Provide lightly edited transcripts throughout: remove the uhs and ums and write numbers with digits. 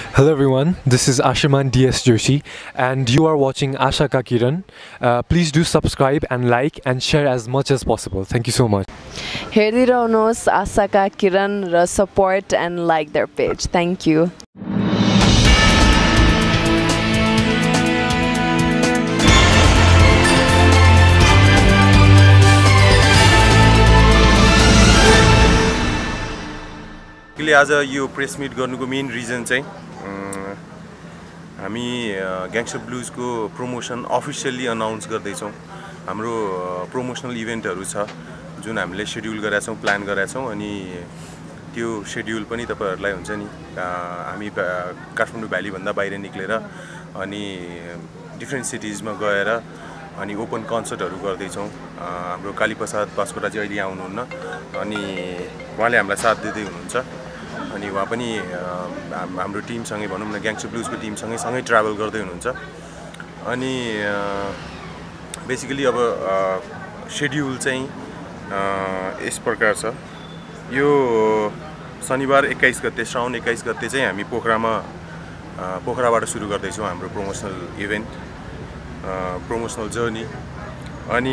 Hello everyone, this is Ashiman DS Joshi and you are watching Asha Ka Kiran. Please do subscribe and like and share as much as possible. Thank you so much. हेरिरहनुहोस् आशाका किरण र support and like their page. Thank you. आज यो press meet गर्नुको main reason चाहिँ हामी gangster ब्लुजको promotion officially announce गर्दैछौँ। हाम्रो promotional इभेन्टहरू छ जुन हामीले शेड्युल गरेका छौँ, प्लान गरेका छौँ अनि त्यो शेड्युल पनि तपाईहरुलाई हुन्छ नि हामी काठमाडौँ भ्याली भन्दा बाहिर निक्लेर अनि डिफ्रेन्ट सिटिजमा गएर अनि ओपन कन्सर्टहरू गर्दैछौँ। हाम्रो कालीप्रसाद बास्कोटा चाहिँ अहिले आउनुहुन्न अनि उहाँले हामीलाई साथ दिँदै हुनुहुन्छ अनि उहाँ पनि हाम्रो टिमसँगै भनौँ न ग्याङ्स्टर ब्लुजको टिमसँगै ट्राभल गर्दै हुनुहुन्छ अनि बेसिकली अब शेड्युल चाहिँ यस प्रकार छ। यो शनिबार 21 गते श्रावण 21 गते चाहिँ हामी पोखराबाट सुरु गर्दैछौँ हाम्रो प्रमोसनल इभेन्ट, प्रमोसनल जर्नी अनि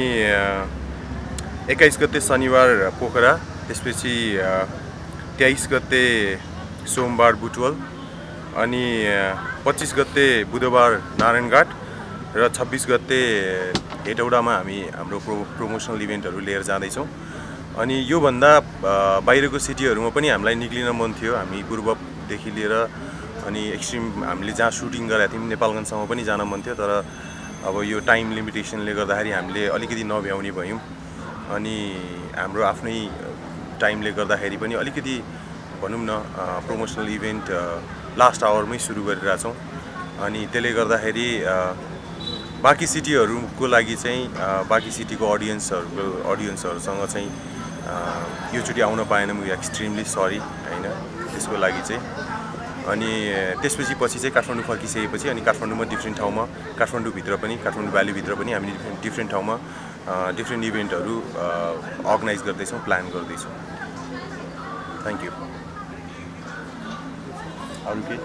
21 गते शनिबार पोखरा, त्यसपछि 23 गते सोमबार बुटवल अनि 25 गते बुधबार नारायणघाट र 26 गते हेटौडामा हामी हाम्रो प्रमोसनल इभेन्टहरू लिएर जाँदैछौँ। अनि यो भन्दा बाहिरको सिटीहरूमा पनि हामीलाई निक्लिन मन थियो। हामी पूर्वदेखि लिएर अनि एक्सट्रिम हामीले जहाँ सुटिङ गरेका थियौँ नेपालगञ्जसम्म पनि जान मन थियो, तर अब यो टाइम लिमिटेसनले गर्दाखेरि हामीले अलिकति नभ्याउने भयौँ अनि हाम्रो आफ्नै टाइमले गर्दाखेरि पनि अलिकति भनौँ न प्रमोसनल इभेन्ट लास्ट आवरमै सुरु गरिरहेछौँ अनि त्यसले गर्दाखेरि बाँकी सिटीहरूको लागि चाहिँ बाँकी सिटीको अडियन्सहरूसँग चाहिँ योचोटि आउन पाएन। म एक्सट्रिमली सरी हैन त्यसको लागि चाहिँ। अनि त्यसपछि चाहिँ काठमाडौँ फर्किसकेपछि अनि काठमाडौँमा डिफ्रेन्ट ठाउँमा काठमाडौँभित्र पनि काठमाडौँ भ्यालीभित्र पनि हामी डिफ्रेन्ट ठाउँमा डिफ्रेन्ट इभेन्टहरू अर्गनाइज गर्दैछौँ, प्लान गर्दैछौँ। Thank you. अरू के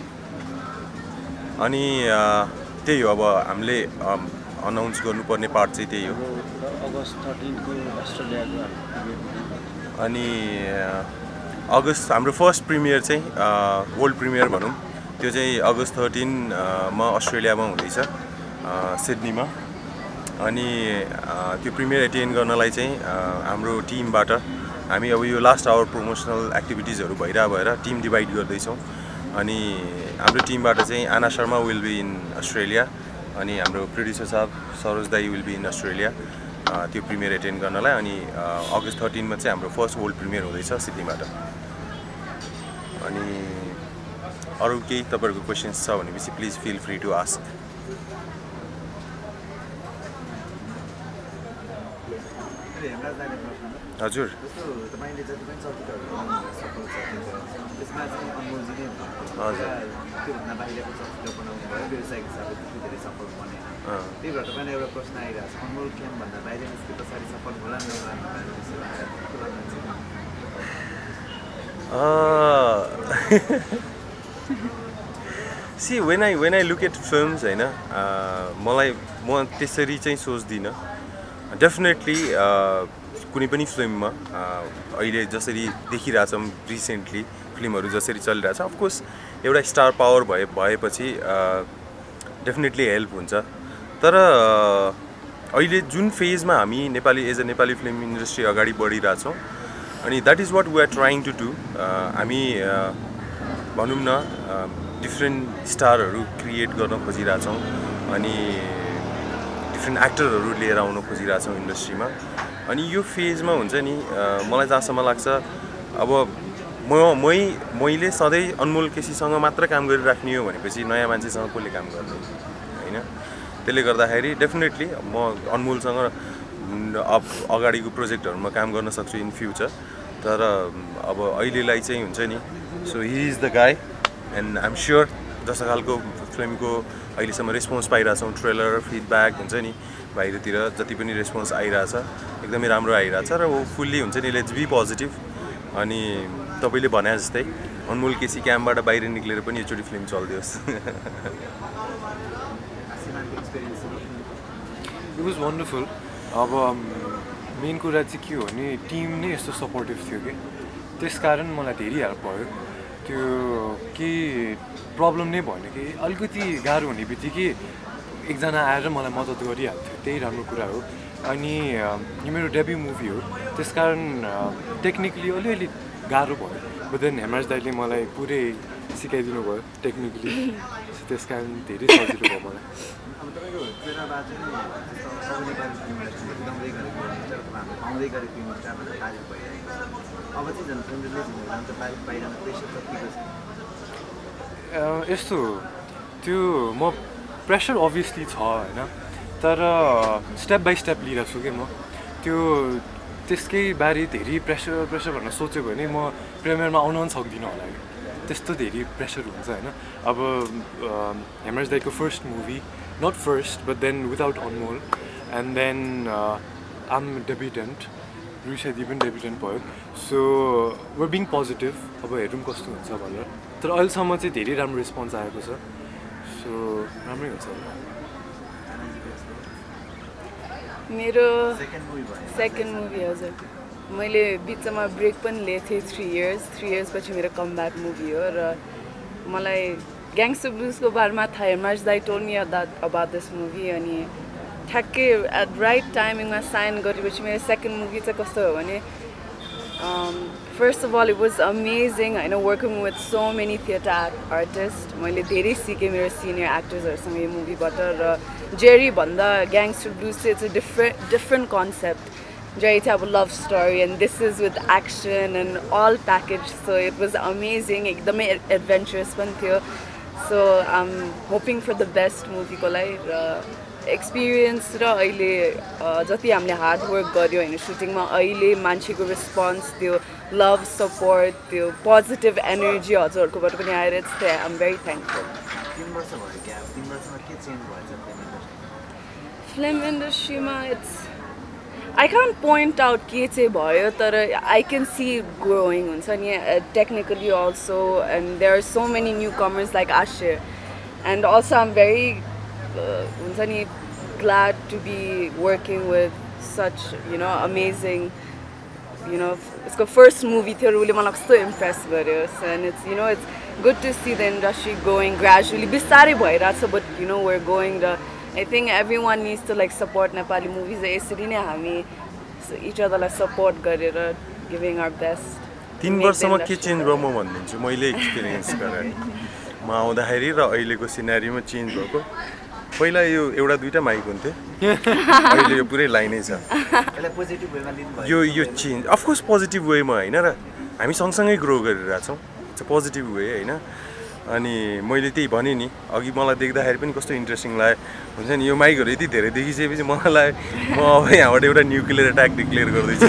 अनि त्यही हो, अब हामीले अनाउन्स गर्नुपर्ने पार्ट चाहिँ त्यही हो। अगस्त 13 को अस्ट्रेलियाको अनि अगस्त हाम्रो फर्स्ट प्रिमियर चाहिँ वर्ल्ड प्रिमियर भनौँ, त्यो चाहिँ अगस्त 13 मा अस्ट्रेलियामा हुँदैछ सिडनीमा। अनि त्यो प्रिमियर एटेन्ड गर्नलाई चाहिँ हाम्रो टिमबाट हामी अब यो लास्ट आवर प्रमोसनल एक्टिभिटिजहरू भएर टिम डिभाइड गर्दैछौँ। अनि हाम्रो टिमबाट चाहिँ Aana Sharma will be in Australia अनि हाम्रो प्रोड्युसर साहब सरोज दाई विल बी इन अस्ट्रेलिया त्यो प्रिमियर एटेन्ड गर्नलाई। अनि अगस्त 13 मा चाहिँ हाम्रो फर्स्ट वर्ल्ड प्रिमियर हुँदैछ सिडनीबाट। अनि अरू केही तपाईँहरूको क्वेसन्स छ भनेपछि please feel free to ask. हजुर तपाईले जति पनि चलचित्रहरू बनाउनु सफल छ त्यसमा चाहिँ अनमोलजी नै हुनुहुन्छ। हजुर त्योभन्दा बाहिरको चलचित्र बनाउनु भयो, व्यवसायिक हिसाबले त्यति धेरै सफल बनेन। त्यही भएर तपाईँलाई एउटा प्रश्न आइरहेको छ, अनमोल क्याम्पभन्दा बाहिर निस्के पछाडि सफल होला see when I look at films हैन म त्यसरी चाहिँ सोच्दिनँ। डेफिनेटली कुनै पनि फिल्ममा अहिले जसरी देखिरहेछौँ रिसेन्टली फिल्महरू जसरी चलिरहेछ, अफकोर्स एउटा स्टार पावर भएपछि डेफिनेटली हेल्प हुन्छ। तर अहिले जुन फेजमा हामी as a Nepali film industry अगाडि बढिरहेछौँ अनि that is what we are trying to do. हामी भनौँ न डिफ्रेन्ट स्टारहरू क्रिएट गर्न खोजिरहेछौँ अनि डिफ्रेन्ट एक्टरहरू लिएर आउन खोजिरहेछौँ इन्डस्ट्रीमा। अनि यो फेजमा हुन्छ नि मलाई जहाँसम्म लाग्छ अब मैले सधैँ अनमोल केसीसँग मात्र काम गरिराख्ने हो भनेपछि नयाँ मान्छेसँग कसले काम गर्ने हैन। त्यसले गर्दाखेरि डेफिनेटली म अनमोलसँग अगाडिको प्रोजेक्टहरूमा काम गर्न सक्छु इन फ्युचर, तर अब अहिलेलाई चाहिँ हुन्छ नि so he is the guy and I'm sure जस्तो खालको फिल्मको अहिलेसम्म रेस्पोन्स पाइरहेछौँ, ट्रेलर फिडब्याक हुन्छ नि बाहिरतिर जति पनि रेस्पोन्स आइरहेछ एकदमै राम्रो आइरहेछ र वो फुल्ली हुन्छ नि लेट्स बी पोजिटिभ। अनि तपाईँले भने जस्तै अनमोल केसी क्याम्पबाट बाहिर निक्लेर पनि योचोटि फिल्म चलिदियोस् इट वाज वन्डरफुल अब मेन कुरा चाहिँ के हो भने टिम नै यस्तो सपोर्टिभ थियो कि त्यसकारण मलाई धेरै हेल्प भयो त्यो के प्रब्लम नै भएन कि अलिकति गाह्रो हुने बित्तिकै एकजना आएर मलाई मद्दत गरिहाल्थ्यो त्यही राम्रो कुरा हो अनि यो मेरो डेब्यु मुभी हो त्यसकारण टेक्निकली अलिअलि गाह्रो भयो बट देन हेमराज दाइले मलाई पुरै सिकाइदिनु भयो टेक्निकली त्यसकारण धेरै सजिलो भयो मलाई यस्तो त्यो म प्रेसर अभियसली छ होइन तर स्टेप बाई स्टेप लिइरहेको छु कि म त्यो त्यसकै बारे धेरै प्रेसर भनेर सोच्यो भने म प्रिमियरमा आउन पनि सक्दिनँ होला त्यस्तो धेरै प्रेसर हुन्छ होइन अब हेमराज दाइको first movie not first but then without Anmol and then um debutante रुसेदी पनि डेब्युटेन्ट भयो सो वर बिङ पोजिटिभ अब हेरौँ कस्तो हुन्छ भनेर तर अहिलेसम्म चाहिँ धेरै राम्रो रेस्पोन्स आएको छ सो राम्रै हुन्छ मेरो सेकेन्ड मुभी हजुर मैले बिचमा ब्रेक पनि लिएको थिएँ 3 इयर्स पछि मेरो कमब्याक मुभी हो र मलाई ग्याङ्स्टर ब्लुजको बारेमा थाहा हेमराज दाइ told me about this movie अनि ठ्याक्कै एट राइट टाइमिङमा साइन गरेपछि मेरो सेकेन्ड मुभी चाहिँ कस्तो हो भने first of all it was amazing होइन working with so many theatre artist मैले धेरै सिकेँ मेरो सिनियर एक्टर्सहरूसँग यो मुभीबाट र जेरी भन्दा ग्याङ्स्टर ब्लुज चाहिँ it's a different concept Jerry चाहिँ अब love story and this is with action and all package so it was amazing एकदमै एडभेन्चरस पनि थियो so I am hoping for the best मुभीको लागि र एक्सपिरियन्स र अहिले जति हामीले हार्डवर्क गऱ्यो होइन सुटिङमा अहिले मान्छेको रेस्पोन्स त्यो लभ सपोर्ट त्यो पोजिटिभ एनर्जी हजुरहरूकोबाट पनि आएर I am very thankful film इन्डस्ट्रीमा it's I can point out के चाहिँ भयो तर आई क्यान सी ग्रोइङ हुन्छ नि technically also and there are so many newcomers like Aashcharya and also I am very हुन्छ नि glad to be working with such amazing it's the first movie थियो really मलाई कस्तो impress गर्यो and it's good to see the industry going gradually बिस्तारै भइरहेछ but we're going I think everyone needs to like support Nepali movies यसरी नै हामी each other लाई support गरेर giving our best 3 वर्षमा के चेन्ज भयो म भन्दिन्छु मैले एक्सपिरियन्स गरेँ म आउँदाखेरि र अहिलेको सिनेरीमा चेन्ज भएको पहिला यो एउटा दुईटा माइक हुन्थ्यो अहिले यो पुरै लाइनै छ यो चेन्ज अफकोर्स पोजिटिभ वेमा होइन र हामी सँगसँगै ग्रो गरिरहेछौँ इट्स अ पोजिटिभ वे होइन अनि मैले त्यही भने नि अघि मलाई देख्दाखेरि पनि कस्तो इन्ट्रेस्टिङ लाग्यो हुन्छ नि यो माइकहरू यति धेरै देखिसकेपछि मलाई लाग्यो म अब यहाँबाट एउटा न्युक्लियर एट्याक डिक्लेयर गर्दैछु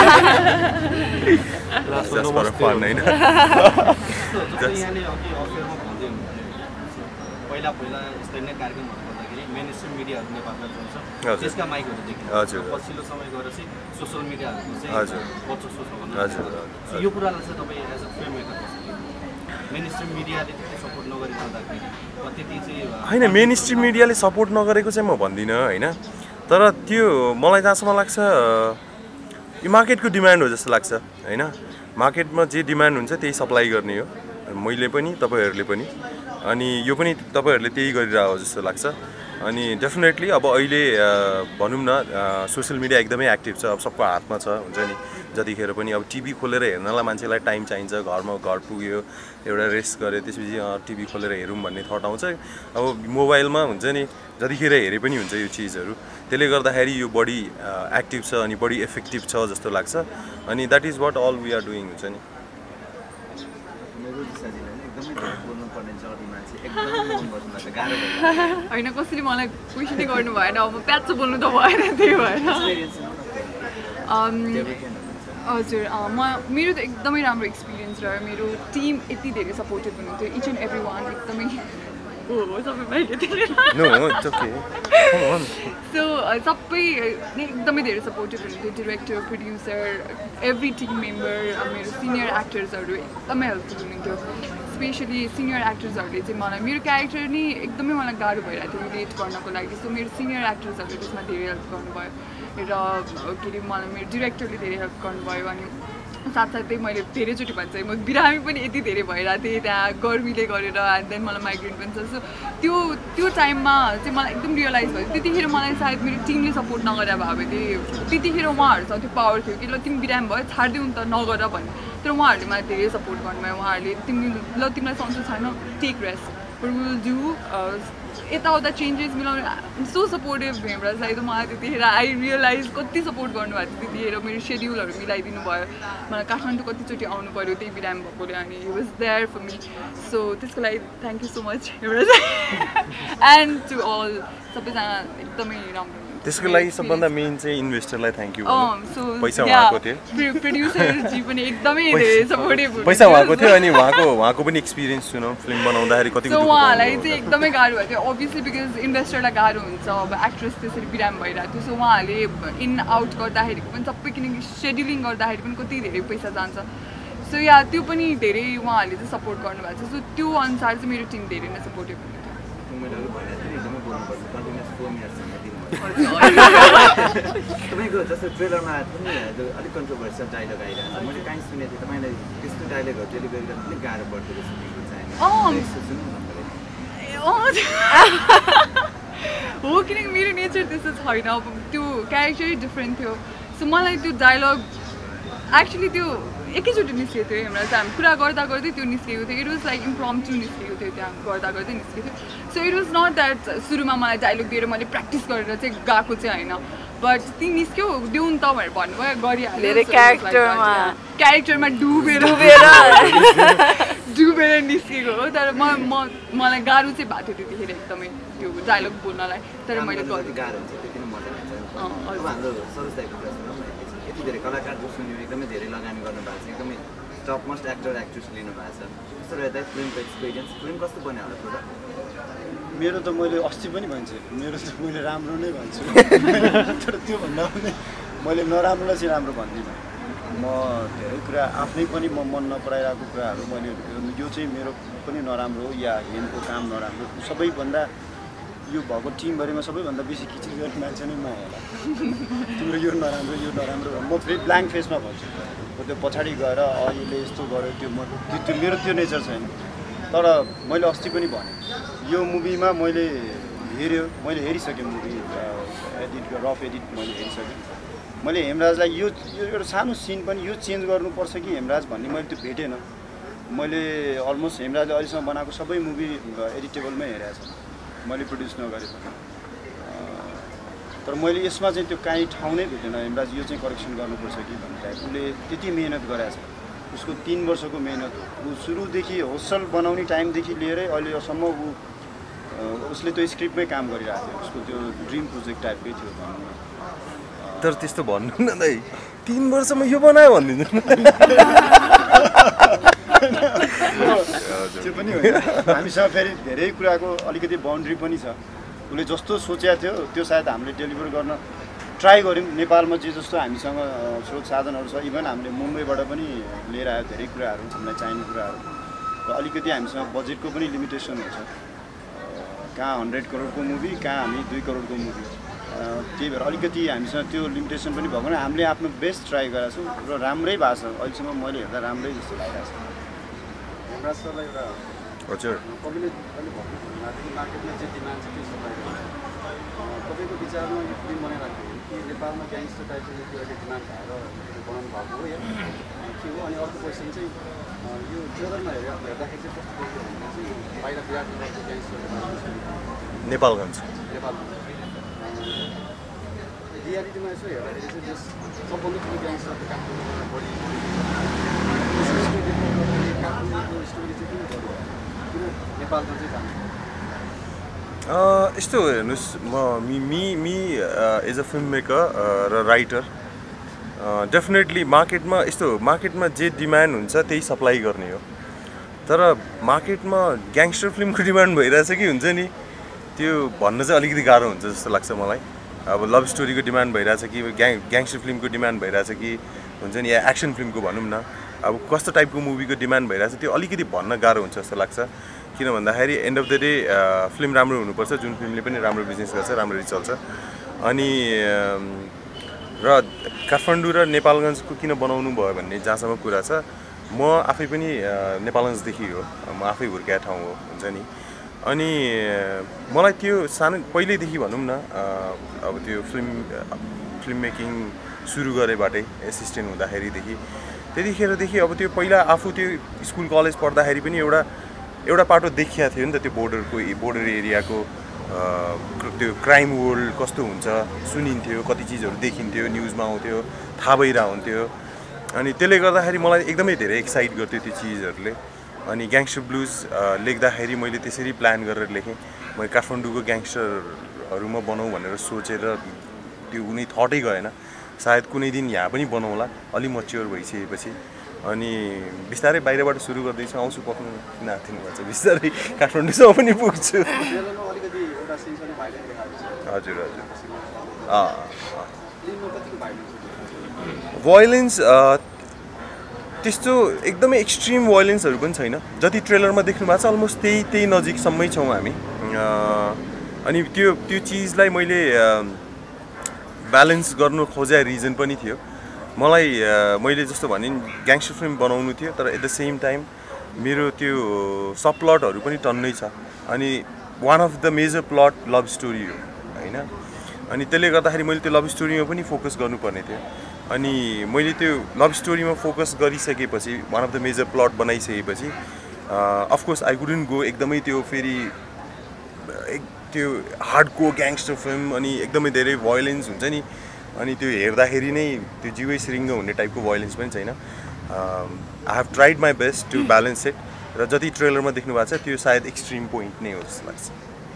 पहिला यस्तै नै कार्यक्रमहरू गर्दाखेरि मेन स्ट्रिम मिडियाहरू नेपालमा चल्छ त्यसका माइकहरू देखिन्छ हजुर पछिल्लो समय गएर चाहिँ सोसियल मिडियाहरूको चाहिँ हजुर वर्चस्व छ हजुर यो कुरालाई चाहिँ तपाईँ as a filmmaker mainstream मिडियाले त्यति सपोर्ट नगरिरहँदाखेरि त्यति चाहिँ होइन मेन स्ट्रिम मिडियाले सपोर्ट नगरेको चाहिँ म भन्दिनँ होइन तर त्यो मलाई जहाँसम्म लाग्छ यो मार्केटको डिमान्ड हो जस्तो लाग्छ होइन मार्केटमा जे डिमान्ड हुन्छ त्यही सप्लाई गर्ने हो मैले पनि तपाईँहरूले पनि अनि यो पनि तपाईँहरूले त्यही गरिरहेको जस्तो लाग्छ अनि डेफिनेटली अब अहिले भनौँ न सोसियल मिडिया एकदमै एक्टिभ छ अब सबको हातमा छ हुन्छ नि जतिखेर पनि अब टिभी खोलेर हेर्नलाई मान्छेलाई टाइम चाहिन्छ घरमा घर पुग्यो एउटा रेस्ट गऱ्यो त्यसपछि टिभी खोलेर हेरौँ भन्ने थट आउँछ अब मोबाइलमा हुन्छ नि जतिखेर हेरे पनि हुन्छ यो चिजहरू त्यसले गर्दाखेरि यो बढी एक्टिभ छ अनि बढी इफेक्टिभ छ जस्तो लाग्छ अनि that is what all we are doing हुन्छ नि होइन कसरी मलाई क्वेसनै गर्नु भएन अब प्याच बोल्नु त भएन त्यही भएर हजुर मेरो त एकदमै राम्रो एक्सपिरियन्स रह्यो मेरो टिम यति धेरै सपोर्टिभ हुनुहुन्थ्यो इच एन्ड एभ्री वान एकदमै हो सबै बाहिर थिएन no it's okay come on so सबै एकदमै धेरै सपोर्टिभ हुनुहुन्थ्यो director producer every team member मेरो सिनियर एक्टर्सहरू एकदमै हेल्पफुल हुनुहुन्थ्यो स्पेसली सिनियर एक्टर्सहरूले चाहिँ मलाई मेरो क्यारेक्टर नि एकदमै मलाई गाह्रो भइरहेको थियो रिलेट गर्नको लागि सो मेरो सिनियर एक्टर्सहरूले त्यसमा धेरै हेल्प गर्नुभयो र के अरे मलाई मेरो डिरेक्टरले धेरै हेल्प गर्नुभयो अनि साथसाथै मैले धेरैचोटि भन्छ म बिरामी पनि यति धेरै भइरहेको थिएँ त्यहाँ गर्मीले गरेर एन्ड देन मलाई माइग्रेन पनि छ सो त्यो टाइममा चाहिँ मलाई एकदम रियलाइज भयो त्यतिखेर मलाई सायद मेरो टिमले सपोर्ट नगरे भए थिएँ त्यतिखेर उहाँहरूसँग त्यो पावर थियो कि ल तिमी बिरामी भयो छाडिदिउँ त नगर भन्ने तर उहाँहरूले मलाई धेरै सपोर्ट गर्नुभयो उहाँहरूले तिमीलाई सन्चो छैन टेक रेस्ट विल डु यताउता चेन्जेस मिलाउने सो सपोर्टिभ हेमराजलाई त मलाई त्यतिखेर आई रियलाइज कति सपोर्ट गर्नुभएको थियो त्यतिखेर मेरो सेड्युलहरू मिलाइदिनु भयो मलाई काठमाडौँ कतिचोटि आउनु पऱ्यो त्यही बिरामी भएकोले अनि he was there for me so त्यसको लागि thank you so much Hemraj and to all सबैजना एकदमै राम्रो त्यसको लागि सबभन्दा मेन चाहिँ इन्भेस्टरलाई थ्याङ्क यू पैसा उहाँको थियो प्रड्युसरजी पनि एकदमै धेरै सपोर्टिभ पैसा उहाँको थियो अनि उहाँको पनि एक्सपिरियन्स सुनौ फिल्म बनाउँदाखेरि कति उहाँलाई चाहिँ एकदमै गाह्रो भएको थियो अभियसली बिकज इन्भेस्टरलाई गाह्रो हुन्छ अब एक्ट्रेस त्यसरी बिरामी भइरहेको थियो सो उहाँहरूले इन आउट गर्दाखेरिको पनि सबै किनकि सेड्युलिङ गर्दाखेरि पनि कति धेरै पैसा जान्छ सो या त्यो पनि धेरै उहाँहरूले चाहिँ सपोर्ट गर्नुभएको छ सो त्यो अनुसार चाहिँ मेरो टिम धेरै नै सपोर्टिभ तपाईँको जस्तो ट्रेलरमा पनि अलिक कन्ट्रोभर्सियल डायलग आइरहेको छ मैले काहीँ सुनेको थिएँ तपाईँलाई त्यस्तो डायलगहरू डेलिभरी गर्न अलिक गाह्रो पर्दो रहेछ हो किनकि मेरो नेचर त्यस्तो छैन अब त्यो क्यारेक्टरै डिफ्रेन्ट थियो सो मलाई त्यो डायलग एक्चुली त्यो एकैचोटि निस्केको थियो हाम्रो चाहिँ हामी कुरा गर्दा गर्दै त्यो निस्केको थियो इट वाज लाइक इम्प्रम्प्टु निस्केको थियो त्यहाँ गर्दा गर्दै निस्केको थियो so it was not that सुरुमा मलाई डायलग दिएर मैले प्र्याक्टिस गरेर चाहिँ गएको चाहिँ होइन बट ती निस्क्यो देऊ नि त भनेर भन्नुभयो गरिहाल्यो क्यारेक्टरमा डुबेर निस्केको हो तर मलाई गाह्रो चाहिँ भएको थियो त्यतिखेर एकदमै त्यो डायलग बोल्नलाई तर मैले यति धेरै कलाकार जो सुन्यो एकदमै धेरै लगानी गर्नुभएको छ एकदमै टप मोस्ट एक्टर एक्ट्रेस लिनुभएको छ त्यस्तो रहेछ फिल्मको एक्सपिरियन्स फिल्म कस्तो बन्यो होला पुरा मेरो त मैले अस्ति पनि भन्छु मेरो त मैले राम्रो नै भन्छु तर त्यो भन्दा पनि मैले नराम्रोलाई चाहिँ राम्रो भन्दिनँ म धेरै कुरा आफ्नै पनि म मन नपराइरहेको कुराहरू मैले यो चाहिँ मेरो पनि नराम्रो हो या हेनको काम नराम्रो सबैभन्दा यो भएको टिमभरिमा सबैभन्दा बेसी किचिर गर्ने मान्छे नै म होला तिम्रो यो नराम्रो म फेरि ब्ल्याङ्क फेसमा भन्छु त्यो पछाडि गएर अहिले यस्तो गर्यो त्यो मेरो त्यो नेचर छैन तर मैले अस्ति पनि भने यो मुभीमा मैले हेरिसकेँ मुभी रफ एडिट मैले हेरिसकेँ मैले हेमराजलाई यो एउटा सानो सिन पनि यो चेन्ज गर्नुपर्छ कि हेमराज भन्ने मैले त्यो भेटेन मैले अलमोस्ट हेमराजले अहिलेसम्म बनाएको सबै मुभी एडिटेबलमै हेरेको छु मैले प्रड्युस नगरे पनि तर मैले यसमा चाहिँ त्यो काहीँ ठाउँ नै भेटेन हेमराज यो चाहिँ करेक्सन गर्नुपर्छ कि भन्ने टाइप उसले त्यति मेहनत गरेको छ उसको 3 वर्षको मेहनत हो ऊ सुरुदेखि होस्टल बनाउने टाइमदेखि लिएरै अहिलेसम्म उसले त्यो स्क्रिप्टमै काम गरिरहेको थियो उसको त्यो ड्रिम प्रोजेक्ट टाइपकै थियो भन्नु तर त्यस्तो भन्नु न दाइ 3 वर्षमा यो बनायो भनिदिनु त्यो पनि होइन हामीसँग फेरि धेरै कुराको अलिकति बाउन्ड्री पनि छ उसले जस्तो सोचेको थियो त्यो सायद हामीले डेलिभर गर्न ट्राई गऱ्यौँ नेपालमा जे जस्तो हामीसँग स्रोत साधनहरू छ इभन हामीले मुम्बईबाट पनि लिएर आयो धेरै कुराहरू हामीलाई चाहिने कुराहरू र अलिकति हामीसँग बजेटको पनि लिमिटेसन हुन्छ कहाँ 100 करोडको मुभी कहाँ हामी 2 करोडको मुभी त्यही भएर अलिकति हामीसँग त्यो लिमिटेसन पनि भएको भने हामीले आफ्नो बेस्ट ट्राई गरेका छौँ र राम्रै भएको छ अहिलेसम्म मैले हेर्दा राम्रै जस्तो लागिरहेको छ राष्ट्रलाई एउटा हजुर तपाईँले अहिले भन्नु मार्केटमा जे डिमान्ड छ त्यो सप्लाई तपाईँको विचारमा यो फिल्म बनाइराख्दाखेरि कि नेपालमा ग्याङ्स्टर टाइपको एउटा डिमान्ड भएर बनाउनु भएको हो या के हो अनि अर्को क्वेसन चाहिँ यो ट्रेलरमा हेर्दाखेरि चाहिँ कस्तो देखियो भने चाहिँ बाहिर विराटनगरको ग्याङ्स्टर नेपालगञ्ज रियालिटीमा यसो हेर्दाखेरि चाहिँ त्यस सबभन्दा ठुलो ग्याङ्स्टरको काठमाडौँमा बढी काठमाडौँको स्टोरी चाहिँ किन बढ्यो किन नेपालमा चाहिँ जानु यस्तो हेर्नुहोस् म एज अ फिल्म मेकर र राइटर डेफिनेटली मार्केटमा जे डिमान्ड हुन्छ त्यही सप्लाई गर्ने हो तर मार्केटमा ग्याङ्स्टर फिल्मको डिमान्ड भइरहेछ कि हुन्छ नि त्यो भन्न चाहिँ अलिकति गाह्रो हुन्छ जस्तो लाग्छ मलाई। अब लभ स्टोरीको डिमान्ड भइरहेछ कि ग्याङ्स्टर फिल्मको डिमान्ड भइरहेछ कि हुन्छ नि या एक्सन फिल्मको भनौँ न, अब कस्तो टाइपको मुभीको डिमान्ड भइरहेछ त्यो अलिकति भन्न गाह्रो हुन्छ जस्तो लाग्छ। किन भन्दाखेरि end of the day film राम्रो हुनुपर्छ, जुन फिल्मले पनि राम्रो बिजनेस गर्छ, राम्ररी चल्छ। अनि र काठमाडौँ र नेपालगञ्जको किन बनाउनु भयो भन्ने जहाँसम्म कुरा छ, म आफै पनि नेपालगञ्जदेखि हो, म आफै हुर्काएको ठाउँ हो हुन्छ नि। अनि मलाई त्यो सानो पहिल्यैदेखि भनौँ न अब त्यो फिल्म मेकिङ सुरु गरेबाटै एसिस्टेन्ट हुँदाखेरिदेखि त्यतिखेरदेखि अब त्यो पहिला आफू त्यो स्कुल कलेज पढ्दाखेरि पनि एउटा पाटो देखिया थियो नि त, त्यो बोर्डर एरियाको त्यो क्राइम वर्ल्ड कस्तो हुन्छ सुनिन्थ्यो, कति चिजहरू देखिन्थ्यो, न्युजमा आउँथ्यो, थाहा भइरहेको हुन्थ्यो। अनि त्यसले गर्दाखेरि मलाई एकदमै धेरै एक्साइट गर्थ्यो त्यो चिजहरूले। अनि ग्याङ्स्टर ब्लुज लेख्दाखेरि मैले त्यसरी प्लान गरेर लेखेँ। मैले काठमाडौँको ग्याङ्स्टरहरू म बनाऊँ भनेर सोचेर त्यो कुनै थटै गएन। सायद कुनै दिन यहाँ पनि बनाउँला अलि मच्योर भइसकेपछि। अनि बिस्तारै बाहिरबाट सुरु गर्दैछु, आउँछु पक्नु किन आथिनु भन्छ, बिस्तारै काठमाडौँसम्म पनि पुग्छु। हजुर हजुर भोयलेन्स त्यस्तो एकदमै एक्सट्रिम भोयलेन्सहरू पनि छैन, जति ट्रेलरमा देख्नु भएको छ अलमोस्ट त्यही नजिकसम्मै छौँ हामी। अनि त्यो चिजलाई मैले ब्यालेन्स गर्नु खोजेको रिजन पनि थियो। मैले जस्तो भने ग्याङ्स्टर फिल्म बनाउनु थियो, तर एट द सेम टाइम मेरो त्यो सब प्लटहरू पनि टन्नै छ। अनि one of the major plot love story हो होइन। अनि त्यसले गर्दाखेरि मैले त्यो लभ स्टोरीमा पनि फोकस गर्नुपर्ने थियो। अनि मैले त्यो लभ स्टोरीमा फोकस गरिसकेपछि, one of the major plot बनाइसकेपछि अफकोर्स आई कुडन्ट गो एकदमै त्यो फेरि त्यो हार्डकोर ग्याङ्स्टर फिल्म अनि एकदमै धेरै भोयलेन्स हुन्छ नि, अनि त्यो हेर्दाखेरि नै त्यो जिउै सिरिङ्ग हुने टाइपको भोयलेन्स पनि छैन। I have tried my best to balance it, र जति ट्रेलरमा देख्नु भएको छ त्यो सायद एक्सट्रिम पोइन्ट नै हो जस्तो लाग्छ।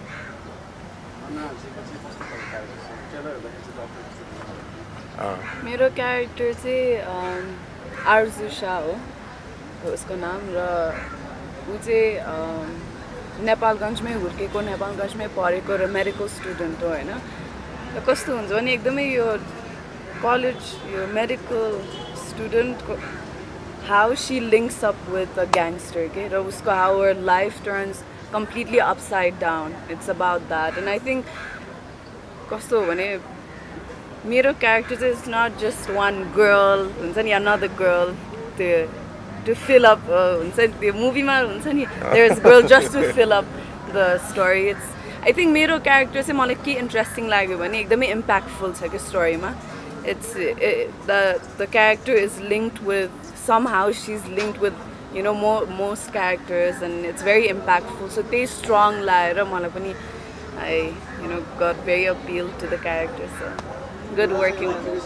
मेरो क्यारेक्टर चाहिँ आर्जु शाह हो उसको नाम, र ऊ चाहिँ नेपालगञ्जमै हुर्केको, नेपालगञ्जमै पढेको र मेडिकल स्टुडेन्ट हो होइन। र कस्तो हुन्छ भने एकदमै यो कलेज यो मेडिकल स्टुडेन्टको how she links up with a gangster के, र उसको how her life turns completely upside down, it's about that. And I think कस्तो हो भने मेरो क्यारेक्टर चाहिँ it's not just one girl हुन्छ नि, अनदर गर्ल त्यो टु फिल अप हुन्छ नि, त्यो मुभीमा हुन्छ नि there is girl just to fill up the story. It's I think मेरो क्यारेक्टर चाहिँ मलाई के इन्ट्रेस्टिङ लाग्यो भने एकदमै इम्प्याक्टफुल छ कि स्टोरीमा। It's the character is linked with somehow she's linked with most characters and it's very impactful, so they strong layer mala pani I got very appealed to the character, so good working with her.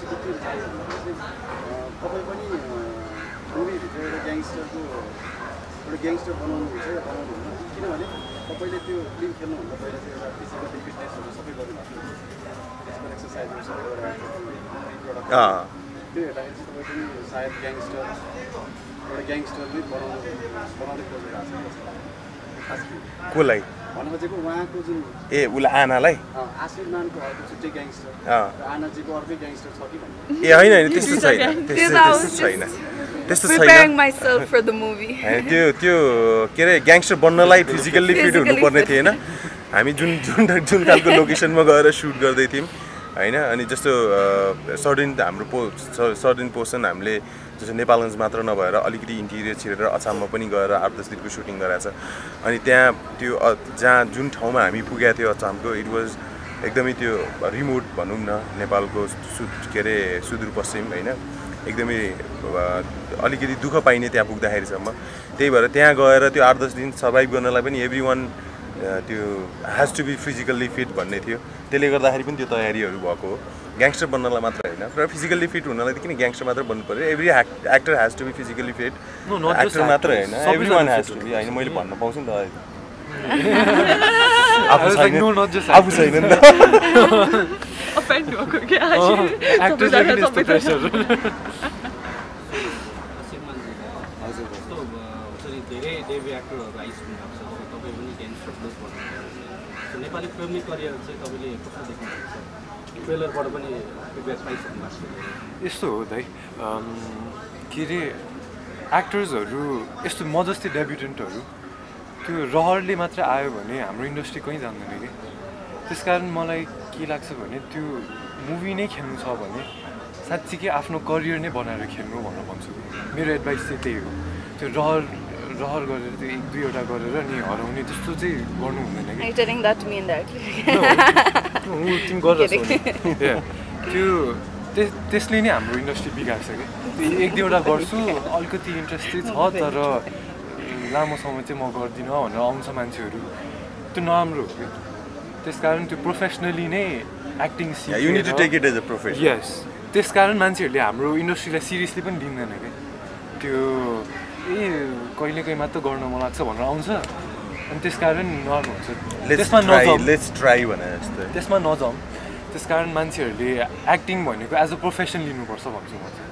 तपाईं पनि movie भित्र एउटा ग्याङ्स्टरको एउटा gangster बनाउनु हुन्छ या बनाउनु हुन्न, किनभने तपाईले त्यो फिल्म खेल्नुभन्दा पहिला चाहिँ एउटा फिजिकल फिटनेसहरू सबै गर्नुभएको थियो, फिजिकल एक्सर्साइजहरू सबै गरेर त्यो हेर्दाखेरि चाहिँ तपाईँ पनि सायद एउटा ग्याङ्स्टर नै बनाउँदै खोजिरहेको छ कसलाई भन्न खोजेको उहाँको जुन उसलाई आनालाई आशिर मानको अर्को छुट्टै ग्याङ्स्टर र आनाजीको अर्कै ग्याङ्स्टर छ कि भन्ने होइन त्यस्तो छैन त्यो के अरे ग्याङ्स्टर बन्नलाई फिजिकल्ली फिट हुनुपर्ने थिएन। हामी जुन खालको लोकेसनमा गएर सुट गर्दै थियौँ होइन, अनि जस्तो सर्टेन पोर्सन हामीले जस्तो नेपालगञ्ज मात्र नभएर अलिकति इन्टिरियर छिरेर अछाममा पनि गएर 8-10 दिनको सुटिङ गराएको छ। अनि त्यहाँ त्यो जहाँ जुन ठाउँमा हामी पुगेको थियो अछामको, इट वाज एकदमै त्यो रिमोट भनौँ न, नेपालको के अरे सुदूरपश्चिम होइन, एकदमै अलिकति दुःख पाइने त्यहाँ पुग्दाखेरिसम्म। त्यही भएर त्यहाँ गएर त्यो 8-10 दिन सर्भाइभ गर्नलाई पनि एभ्री वान त्यो has to be physically fit भन्ने थियो। त्यसले गर्दाखेरि पनि त्यो तयारीहरू भएको हो, ग्याङ्स्टर बन्नलाई मात्र होइन, तर फिजिकल्ली फिट हुनलाई त किन ग्याङ्स्टर मात्र बन्नु पऱ्यो, every actor has to be physically fit, actor मात्र होइन, everyone has to be. होइन मैले भन्न पाउँछु नि त, आफू छैन नि त धेरै एक्टरहरू आइसक्नु भएको छ, तपाईँ पनि ग्याङ्स्टर प्लस भन्नुहुन्छ, नेपाली फिल्मी करियर चाहिँ तपाईँले कस्तो देख्नुहुन्छ? ट्रेलरबाट पनि फिडब्याक पाइसक्नु भएको छ। यस्तो हो दाइ, के अरे एक्टर्सहरू यस्तो म जस्तै डेब्युटेन्टहरू त्यो रहरले मात्र आयो भने हाम्रो इन्डस्ट्री कहीँ जान्दैन कि। त्यस कारण मलाई के लाग्छ भने त्यो मुभी नै खेल्नु छ भने साँच्चीकै आफ्नो करियर नै बनाएर खेल्नु भनेर भन्छु। मेरो एडभाइस चाहिँ त्यही हो। त्यो रहर गरेर त्यो 1-2वटा गरेर नि हराउने त्यस्तो चाहिँ गर्नु हुँदैन कि। तिमी गर्छौ त्यो त्यसले नै हाम्रो इन्डस्ट्री बिगार्छ कि। 1-2वटा गर्छु अलिकति इन्ट्रेस्ट चाहिँ छ तर लामो समय चाहिँ म गर्दिनँ भनेर आउँछ मान्छेहरू, त्यो नराम्रो हो कि। त्यस कारण त्यो प्रोफेसनली नै एक्टिङ सिकेर यस, त्यस कारण मान्छेहरूले हाम्रो इन्डस्ट्रीलाई सिरियसली पनि लिँदैन क्या। त्यो कहिले कहीँ मात्र गर्न मन लाग्छ भनेर आउँछ अनि त्यस कारण नराम्रो हुन्छ। त्यसमा नजाउँ। त्यस कारण मान्छेहरूले एक्टिङ भनेको एज अ प्रोफेसन लिनुपर्छ भन्छु म चाहिँ।